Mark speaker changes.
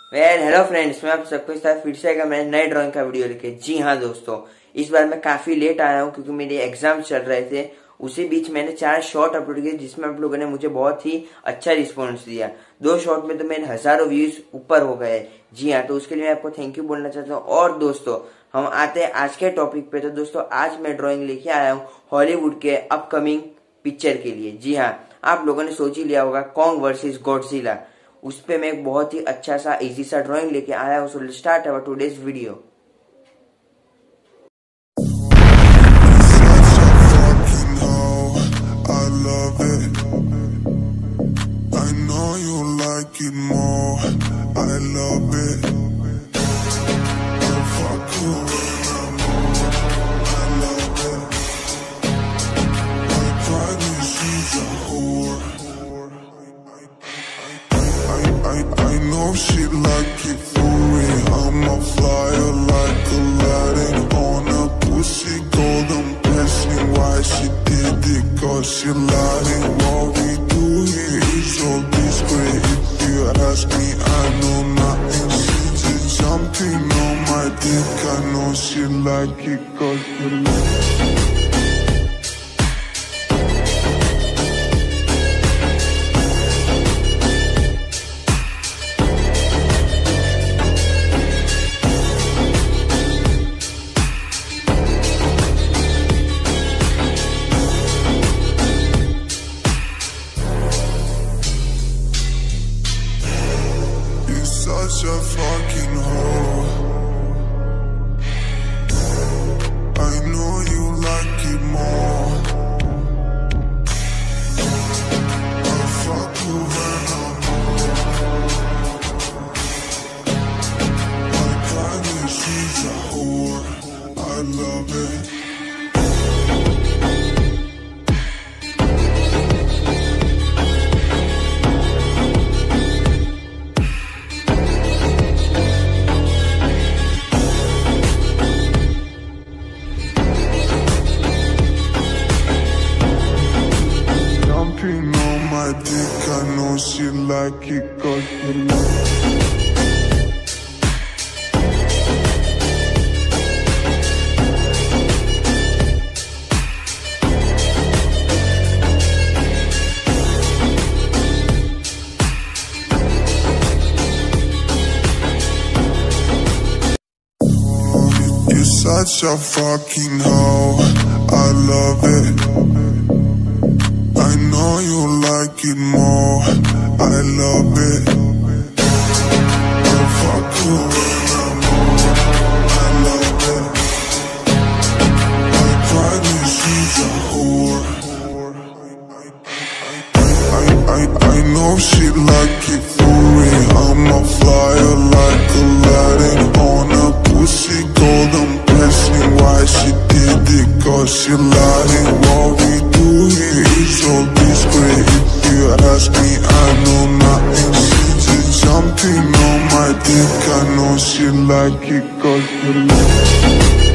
Speaker 1: Hello friends, मैं आप सबको साथ फिर से मैं नए ड्राइंग का वीडियो लेके। जी हाँ दोस्तों, इस बार मैं काफी लेट आया हूँ क्योंकि मेरे एग्जाम चल रहे थे। उसी बीच मैंने 4 शॉर्ट अपलोड किए जिसमें आप लोगों ने मुझे बहुत ही अच्छा रिस्पॉन्स दिया। 2 शॉर्ट में तो मेरे हजारों व्यूज ऊपर हो गए। जी हाँ, तो उसके लिए मैं आपको थैंक यू बोलना चाहता हूँ। और दोस्तों, हम आते हैं आज के टॉपिक पे। तो दोस्तों, आज मैं ड्राइंग लेके आया हूँ हॉलीवुड के अपकमिंग पिक्चर के लिए। जी हाँ, आप लोगों ने सोच ही लिया होगा, कॉन्ग वर्सेस गॉडजिला। उस पे मैं एक बहुत ही अच्छा सा इजी सा ड्राइंग लेके आया हूँ। So start our today's video.
Speaker 2: I know she like it for me. I'm a flyer like Aladdin on a pussy golden blessing. Why she did it? Cause she lying. What we do here is so discreet. If you ask me, I know nothing. She just jumping on my dick. I know she like it cause she like it. Such a fucking hoe. I know you like it more. I fuck you when I'm home. My private, she's a whore. I love it. On my dick, I know she like it cause she like it. You're such a fucking hoe, I love it. I know you like it more, I love it. I fuck you when I'm home, I love it. My private, she's a whore. I know she like it for me. I'm a flyer like Aladdin on a pussy golden blessing. Why she did it? Cause she lying. What we do here is so discreet. If you ask me, I know nothing. She just jumping on my dick. I know she like it cause she like it.